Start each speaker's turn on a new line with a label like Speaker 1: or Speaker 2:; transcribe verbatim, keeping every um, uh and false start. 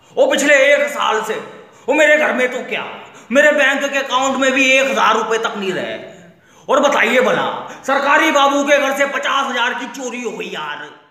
Speaker 1: वो पिछले एक साल से वो मेरे घर में तो क्या, मेरे बैंक के अकाउंट में भी एक हजार रुपए तक नहीं रहे। और बताइए भला, सरकारी बाबू के घर से पचास हजार की चोरी हो गई यार।